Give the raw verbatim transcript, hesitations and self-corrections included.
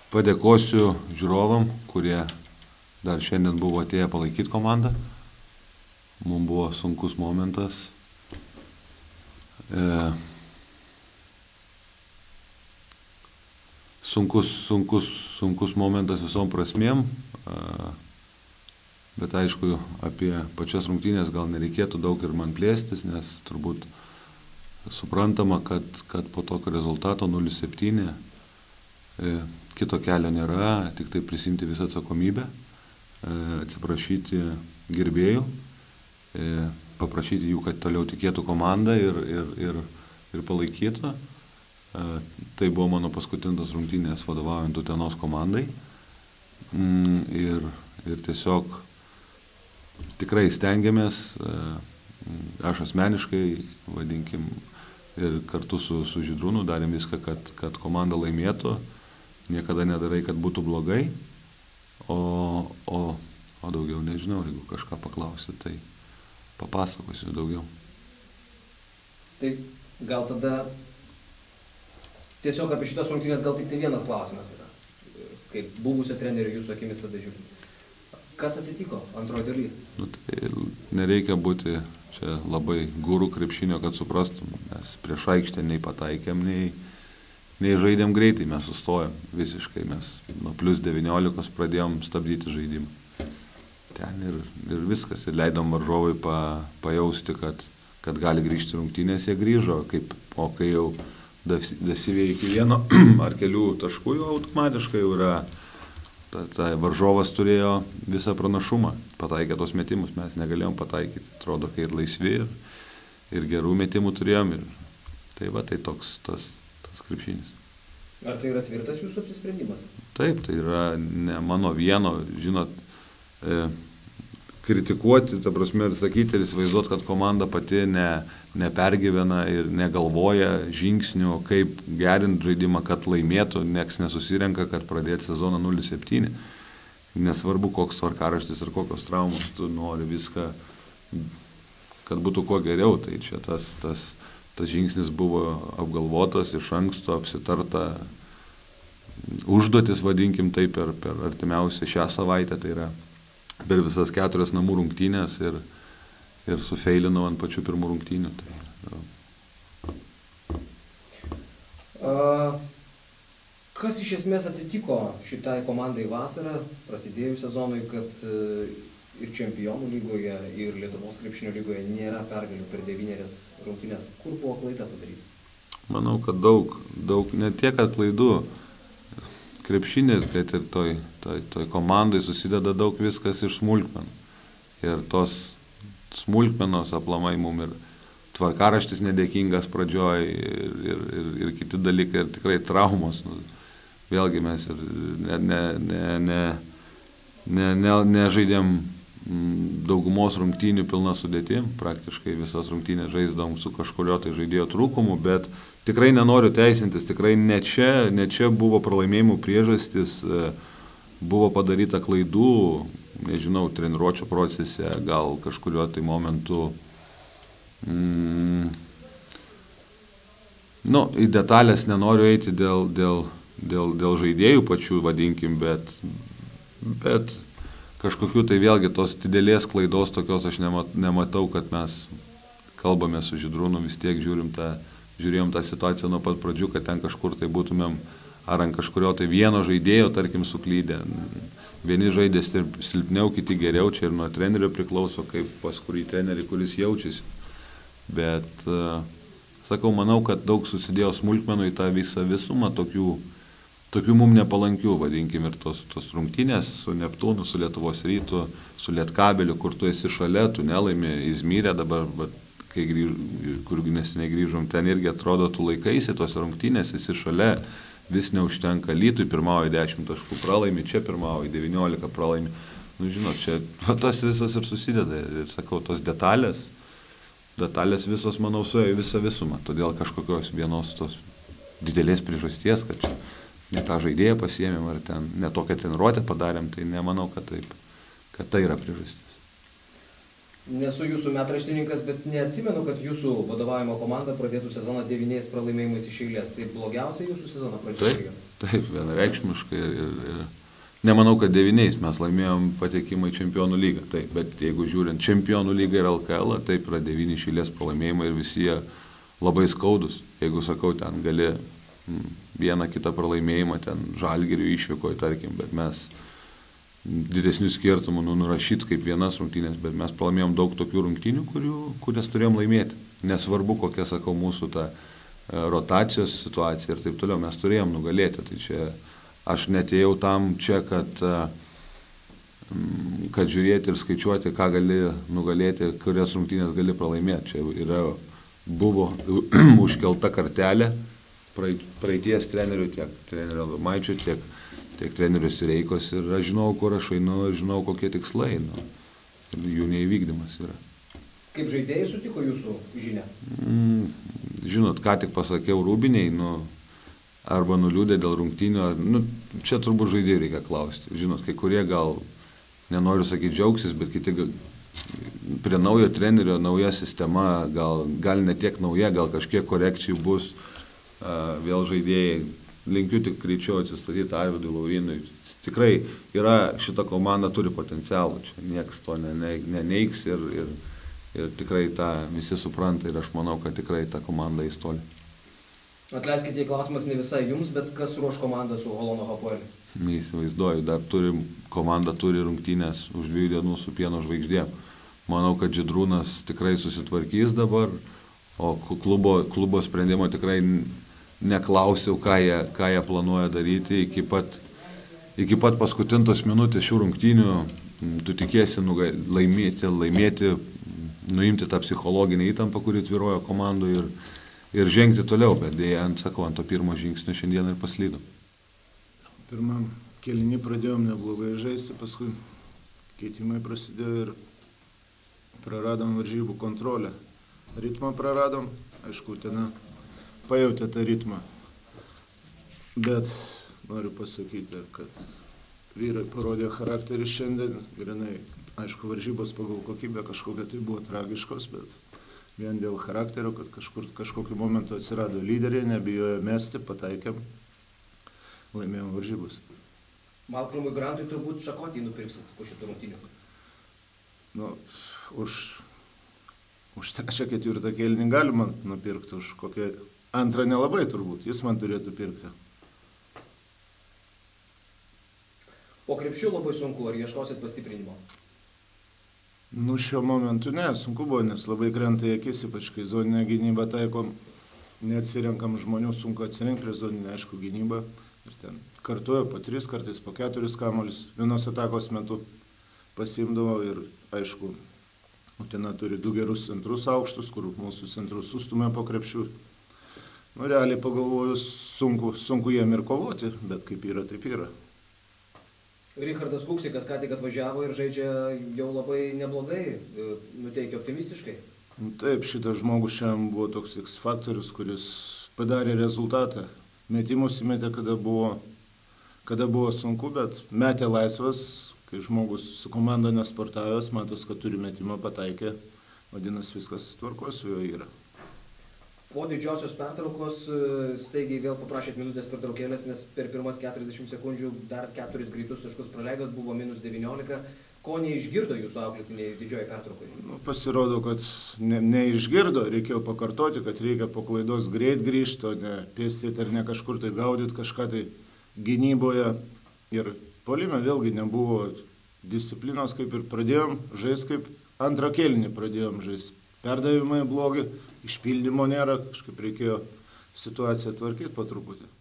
padėkosiu žiūrovam, kurie dar šiandien buvo atėję palaikyti komandą. Mums buvo sunkus momentas. E, sunkus, sunkus, sunkus momentas visom prasmėm. E, bet aišku, apie pačias rungtynės gal nereikėtų daug ir man plėstis, nes turbūt suprantama, kad, kad po tokio rezultato nulis septyni e, kito kelio nėra, tik tai prisimti visą atsakomybę, e, atsiprašyti gerbėjų, e, paprašyti jų, kad toliau tikėtų komandą ir, ir, ir, ir palaikytų. E, tai buvo mano paskutinės rungtynės vadovaujant Utenos komandai. Mm, ir, ir tiesiog tikrai stengiamės, e, aš asmeniškai, vadinkim, ir kartu su, su Žydrūnu darėm viską, kad, kad komanda laimėtų. Niekada nedarai, kad būtų blogai, o, o, o daugiau nežinau, jeigu kažką paklausi, tai papasakosiu daugiau. Tai gal tada tiesiog apie šitas rungtynės gal tik tai vienas klausimas yra, kaip buvusio trenerio jūsų akimis tada žiūrint. Kas atsitiko antrojo dalyje? Nu, tai nereikia būti čia labai gurų krepšinio, kad suprastum, mes prieš aikštę nei pataikėm, nei, nei žaidėm greitai, mes sustojom visiškai, mes nuo plius devyniolikos pradėjom stabdyti žaidimą. Ten ir, ir viskas, ir leidom varžovai pa, pajausti, kad, kad gali grįžti rungtynės, jie grįžo, kaip, o kai jau dasivė iki vieno ar kelių taškų, jau automatiškai jau yra, ta, ta varžovas turėjo visą pranašumą, pataikė tos metimus, mes negalėjom pataikyti, atrodo, kai ir laisvi, ir, ir gerų metimų turėjom, ir tai va, tai toks tas, tas krepšinis. Ar tai yra tvirtas jūsų apsisprendimas? Taip, tai yra ne mano vieno, žinot, e, kritikuoti, ta prasme, ir sakyti, ir įsivaizduoti, kad komanda pati ne, nepergyvena ir negalvoja žingsnių, kaip gerinti žaidimą, kad laimėtų, nieks nesusirenka, kad pradėti sezoną nulis septyni. Nesvarbu, koks tvarkaraštis ir kokios traumos, tu nori viską, kad būtų kuo geriau. Tai čia tas, tas, tas žingsnis buvo apgalvotas, iš anksto apsitarta užduotis, vadinkim taip, per, per artimiausią šią savaitę, tai yra per visas keturias namų rungtynės ir, ir sufeilinau ant pačių pirmų rungtynių. Tai, A, kas iš esmės atsitiko šitai komandai vasarą, prasidėjus sezonui, kad ir Čempionų lygoje, ir Lietuvos krepšinio lygoje nėra pergalių per devynerias rungtynės? Kur buvo klaida padaryti? Manau, kad daug, daug, ne tiek, kad klaidų, krepšinės, bet ir toj, toj, toj komandai susideda daug viskas iš smulkmenų. Ir tos smulkmenos aplamai mum ir tvarkaraštis nedėkingas pradžioj ir, ir, ir, ir kiti dalykai, ir tikrai traumos. Nu, vėlgi mes ir ne, ne, ne, ne, ne, ne, nežaidėm daugumos rungtynių pilna sudėtim, praktiškai visas rungtynės žaisdavom su kažkurio tai žaidėjo trūkumu, bet tikrai nenoriu teisintis, tikrai ne čia, ne čia buvo pralaimėjimų priežastis, buvo padaryta klaidų, nežinau, treniruočio procese, gal kažkurio tai momentu. Mm, nu, į detalės nenoriu eiti dėl, dėl, dėl, dėl žaidėjų pačių, vadinkim, bet, bet kažkokiu tai vėlgi tos didelės klaidos tokios aš nematau, kad mes kalbame su Žydrūnu, vis tiek žiūrim tą, žiūrėjom tą situaciją nuo pat pradžių, kad ten kažkur tai būtumėm ar ant kažkurio tai vieno žaidėjo, tarkim, suklydę. Vieni žaidė silpniau, kiti geriau, čia ir nuo trenerio priklauso, kaip pas kurį trenerį, kuris jaučiasi. Bet, sakau, manau, kad daug susidėjo smulkmenų į tą visą visumą, tokių, tokių mum nepalankių, vadinkim, ir tos, tos rungtynės su Neptūnu, su Lietuvos Rytu, su Lietkabeliu, kur tu esi šalia, tu nelaimi, Izmyrė dabar, bet, kai grįž, kur nesiniai grįžom, ten irgi atrodo, tu laikaisi tos rungtynės, esi šalia, vis neužtenka, Lytui pirmauja dešimt taškų, pralaimi, čia pirmauja devyniolika, pralaimi. Nu, žinot, čia tas visas ir susideda, ir sakau, tos detalės, detalės visos, manau, suėjo visą visumą, todėl kažkokios vienos tos didelės priežasties, kad čia ne tą žaidėją pasiėmėm, ar ten ne tokią treniruotę padarėm, tai nemanau, kad taip, kad tai yra priežastis. Nesu jūsų metraštininkas, bet neatsimenu, kad jūsų vadovaujama komanda pradėtų sezoną devyniais pralaimėjimais iš eilės. Tai blogiausia jūsų sezono pradžioje? Taip, taip, vienareikšmiškai. Ir, ir, ir nemanau, kad devyniais mes laimėjom patekimą į Čempionų lygą. Taip, bet jeigu žiūrint Čempionų lygą ir L K L, taip yra devyni iš eilės pralaimėjimai ir visi jie labai skaudus. Jeigu sakau, ten gali mm, vieną kitą pralaimėjimą, ten Žalgiriui išvykoje, tarkim, bet mes didesnių skirtumų nu, nurašyti kaip vienas rungtynės, bet mes pralaimėjom daug tokių rungtynių, kurių, kurias turėjom laimėti. Nesvarbu, kokia, sakau, mūsų ta rotacijos situacija ir taip toliau, mes turėjom nugalėti. Tai čia aš netėjau tam čia, kad, kad žiūrėti ir skaičiuoti, ką gali nugalėti, kurias rungtynės gali pralaimėti. Čia yra, buvo užkelta kartelė praeities trenerių, tiek trenerių Maičio, tiek tiek trenerius Reikos ir aš žinau, kur aš einu ir žinau, kokie tikslai. Nu, ir jų neįvykdymas yra. Kaip žaidėjai sutiko jūsų žinią? Mm, žinot, ką tik pasakiau Rūbiniai, nu, arba nuliūdė dėl rungtynių, ar, nu, čia turbūt žaidėjai reikia klausti. Žinot, kai kurie gal, nenoriu sakyti džiaugsis, bet kiti gal, prie naujo trenerio, nauja sistema, gal, gal ne tiek nauja, gal kažkiek korekcijų bus, uh, vėl žaidėjai. Linkiu tik greičiau atsistatyti Arvydui Laurinui. Tikrai yra, šita komanda turi potencialų, čia niekas to neneiks ir, ir, ir tikrai tą visi supranta ir aš manau, kad tikrai ta komanda eis toli. Atleiskite, klausimas ne visai jums, bet kas ruoš komandą su Holono Hapoeliu? Neįsivaizduoju, dar turim, komanda turi rungtynės už dviejų dienų su Pieno žvaigždėm. Manau, kad Žydrūnas tikrai susitvarkys dabar, o klubo, klubo sprendimo tikrai neklausiau, ką jie, ką jie planuoja daryti iki pat, iki pat paskutintos minutės šių rungtynių. Tu tikėsi nuga, laimėti, laimėti, nuimti tą psichologinę įtampą, kuri tvyrojo komandų ir, ir žengti toliau, bet dėja, ant, sakau, ant to pirmo žingsnio šiandien ir paslydom. Pirmam kėlinį pradėjom neblogai žaisti, paskui keitimai prasidėjo ir praradom varžybų kontrolę. Ritmą praradom, aišku, ten pajautė tą ritmą. Bet noriu pasakyti, kad vyrai parodė charakterį šiandien ir jinai, aišku, varžybos pagal kokybę kažkokia tai buvo tragiškos, bet vien dėl charakterio, kad kažkur, kažkokiu momentu atsirado lyderiai, nebijojo mesti, pataikėm, laimėjom varžybos. Malkolmui Grantui turbūt šakotį nupirksit po šitų rungtynių. Nu, už, už trečią ketvirtą kėlinį galima nupirkti, už kokią antrą nelabai turbūt, jis man turėtų pirkti. Po krepšių labai sunku, ar ieškosit pastiprinimo? Nu, šiuo momentu ne, sunku buvo, nes labai krenta į akis, ypač kai zoninę gynybą taikom, neatsirenkam žmonių, sunku atsirinkti prie zoninę, aišku, gynybą. Ir ten kartuoju po tris, kartais po keturis kamuolius, vienos atakos metu pasiimdavo ir, aišku, Utena turi du gerus centrus aukštus, kur mūsų centrus sustumė po krepšių. Nu, realiai pagalvojus, sunku, sunku jiem ir kovoti, bet kaip yra, taip yra. Richardas Kuksikas ką tik atvažiavo ir žaidžia jau labai neblogai, nuteikia optimistiškai. Taip, šitas žmogus šiandien buvo toks X faktorius, kuris padarė rezultatą. Metimus įmetė, kada buvo, kada buvo sunku, bet metė laisvas, kai žmogus su komanda nesportavęs, matos, kad turi metimą, pataikė, vadinasi, viskas tvarkos su juo yra. Po didžiosios pertraukos staigiai vėl paprašėt minutės pertraukėlės, nes per pirmas keturiasdešimt sekundžių dar keturis greitus taškus praleidot, buvo minus devyniolika. Ko neišgirdo jūsų auklėtiniai didžioji pertraukai? Nu, pasirodo, kad ne, neišgirdo, reikėjo pakartoti, kad reikia po klaidos greit grįžti, o ne pėstyti ar ne kažkur tai gaudyti kažką tai gynyboje. Ir puolime vėlgi nebuvo disciplinos, kaip ir pradėjom žaisti, kaip antrą kėlinį pradėjom žaisti. Perdavimai blogi, išpildymo nėra, kažkaip reikėjo situaciją tvarkyti po truputį.